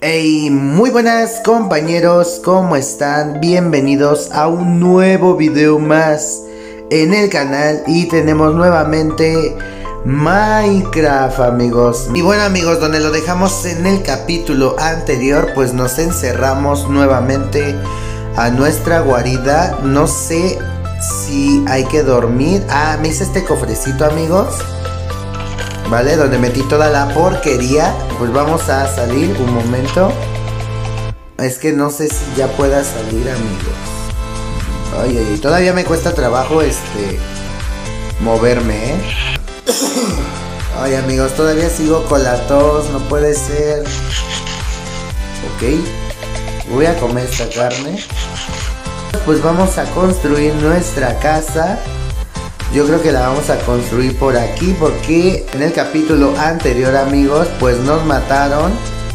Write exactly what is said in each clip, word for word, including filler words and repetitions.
Hey, muy buenas compañeros, ¿cómo están? Bienvenidos a un nuevo video más en el canal y tenemos nuevamente Minecraft, amigos. Y bueno, amigos, donde lo dejamos en el capítulo anterior, pues nos encerramos nuevamente a nuestra guarida. No sé si hay que dormir. Ah, me hice este cofrecito, amigos, ¿vale? Donde metí toda la porquería. Pues vamos a salir un momento. Es que no sé si ya pueda salir, amigos. Ay, ay, ay, todavía me cuesta trabajo este moverme, ¿eh? Ay, amigos, todavía sigo con la tos, no puede ser. Ok, voy a comer esta carne. Pues vamos a construir nuestra casa. Yo creo que la vamos a construir por aquí, porque en el capítulo anterior, amigos, pues nos mataron.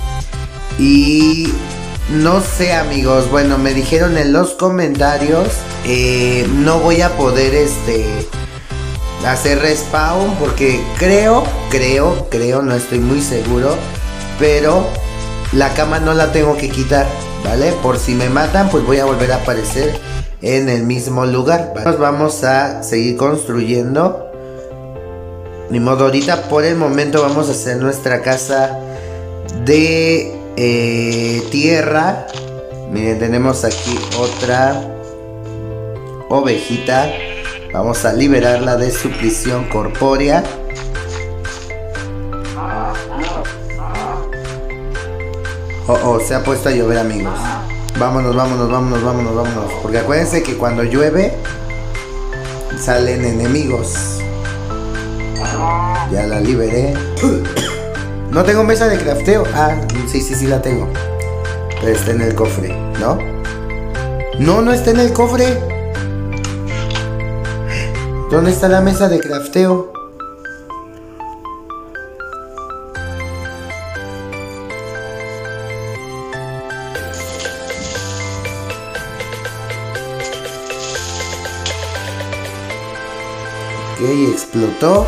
Y no sé, amigos, bueno, me dijeron en los comentarios, eh, no voy a poder este hacer respawn, porque creo, creo, creo, no estoy muy seguro, pero la cama no la tengo que quitar, ¿vale? Por si me matan, pues voy a volver a aparecer en el mismo lugar, ¿vale? Nos vamos a seguir construyendo. Ni modo, ahorita por el momento vamos a hacer nuestra casa de eh, tierra. Miren, tenemos aquí otra ovejita. Vamos a liberarla de su prisión corpórea. Oh, oh, se ha puesto a llover, amigos. Vámonos, vámonos, vámonos, vámonos, vámonos. Porque acuérdense que cuando llueve salen enemigos. Ya la liberé. No tengo mesa de crafteo. Ah, sí, sí, sí la tengo. Pero está en el cofre, ¿no? No, no está en el cofre. ¿Dónde está la mesa de crafteo? Ok, explotó.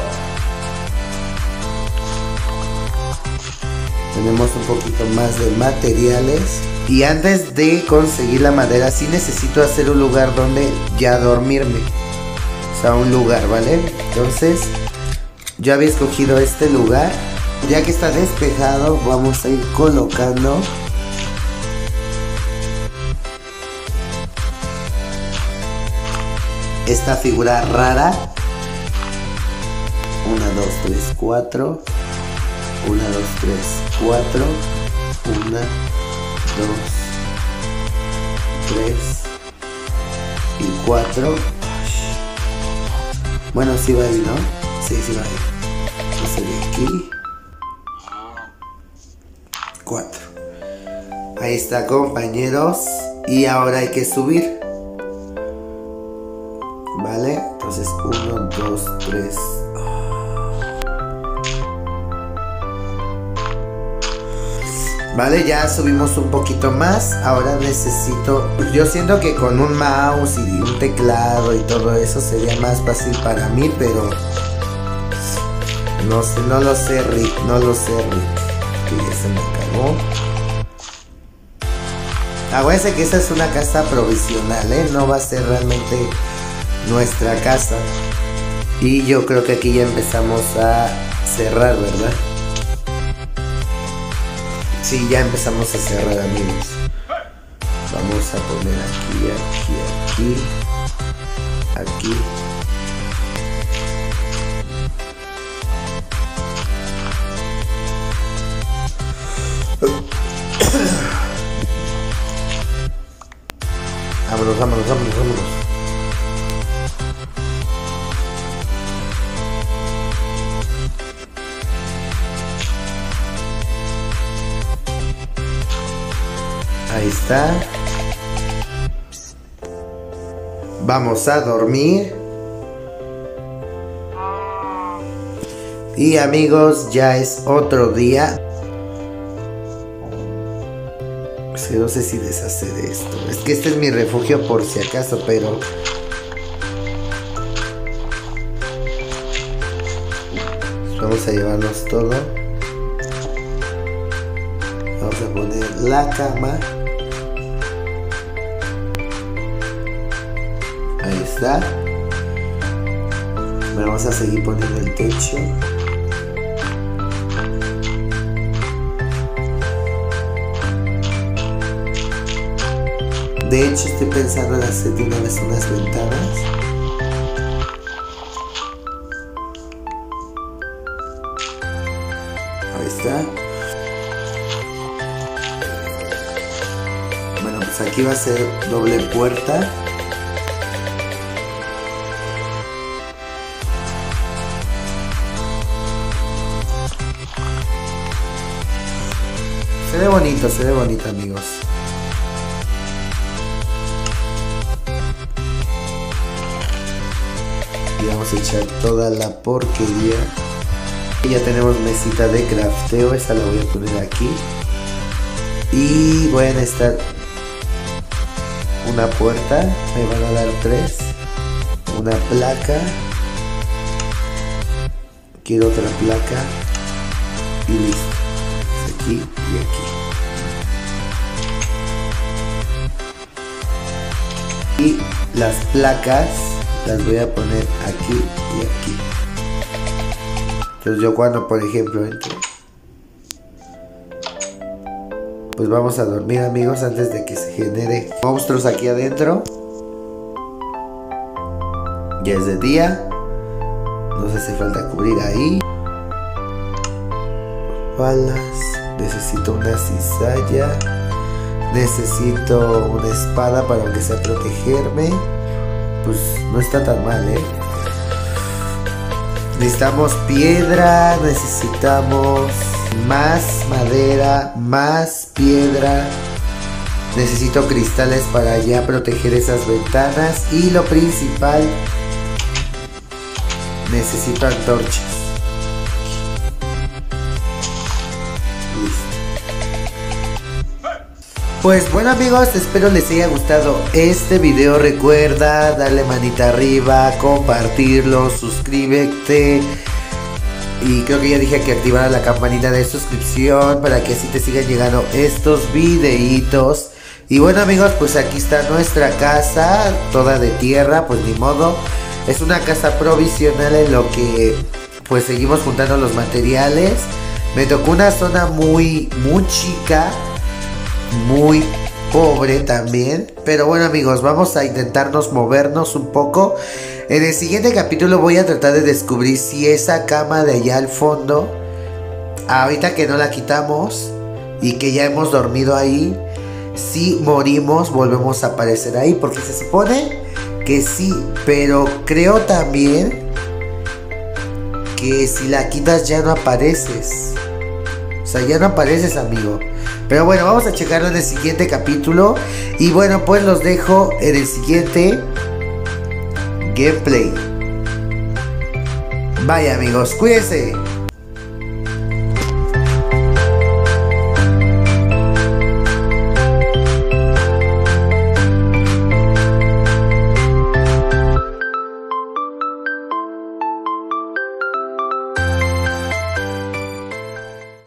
Tenemos un poquito más de materiales. Y antes de conseguir la madera, sí necesito hacer un lugar donde ya dormirme. O sea, un lugar, ¿vale? Entonces, yo había escogido este lugar. Ya que está despejado, vamos a ir colocando esta figura rara. Una, dos, tres, cuatro. Una, dos, tres, cuatro. Una, dos, tres y cuatro. Bueno, sí va ahí, ¿no? Sí, sí va ahí. Ese de aquí. Cuatro. Ahí está, compañeros. Y ahora hay que subir. ¿Vale? Entonces, uno, dos, tres. Vale, ya subimos un poquito más. Ahora necesito... Yo siento que con un mouse y un teclado y todo eso sería más fácil para mí, pero... No sé, no lo sé, Rick. No lo sé, Rick. Que ya se me acabó. Acuérdense que esta es una casa provisional, ¿eh? No va a ser realmente nuestra casa. Y yo creo que aquí ya empezamos a cerrar, ¿verdad? Sí, ya empezamos a cerrar, amigos. Vamos a poner aquí, aquí, aquí, aquí. Vámonos, vámonos, vámonos, vámonos. Ahí está. Vamos a dormir. Y amigos, ya es otro día. No sé si deshacer esto. Es que este es mi refugio por si acaso, pero... Vamos a llevarnos todo. Vamos a poner la cama. Ahí está. Vamos a seguir poniendo el techo. De hecho, estoy pensando en hacer de una vez unas ventanas. Ahí está. Bueno, pues aquí va a ser doble puerta. Se ve bonito, se ve bonito, amigos. Y vamos a echar toda la porquería. Y ya tenemos mesita de crafteo, esa la voy a poner aquí. Y voy a necesitar una puerta, me van a dar tres. Una placa. Quiero otra placa. Y listo. Aquí y aquí. Y las placas las voy a poner aquí y aquí. Entonces yo cuando por ejemplo entro, pues vamos a dormir, amigos, antes de que se genere monstruos aquí adentro. Ya es de día, nos hace falta cubrir ahí. Balas, necesito una cizalla, necesito una espada para aunque sea protegerme. Pues no está tan mal, eh. Necesitamos piedra, necesitamos más madera, más piedra. Necesito cristales para ya proteger esas ventanas. Y lo principal, necesito antorchas. Pues bueno, amigos, espero les haya gustado este video. Recuerda darle manita arriba, compartirlo, suscríbete. Y creo que ya dije que activara la campanita de suscripción para que así te sigan llegando estos videitos. Y bueno, amigos, pues aquí está nuestra casa, toda de tierra, pues ni modo. Es una casa provisional en lo que pues seguimos juntando los materiales. Me tocó una zona muy, muy chica, muy pobre también. Pero bueno, amigos, vamos a intentarnos movernos un poco. En el siguiente capítulo voy a tratar de descubrir si esa cama de allá al fondo, ahorita que no la quitamos y que ya hemos dormido ahí, si morimos volvemos a aparecer ahí, porque se supone que sí, pero creo también que si la quitas ya no apareces. O sea, ya no apareces, amigo. Pero bueno, vamos a checarlo en el siguiente capítulo. Y bueno, pues los dejo en el siguiente gameplay. Bye, amigos, cuídense.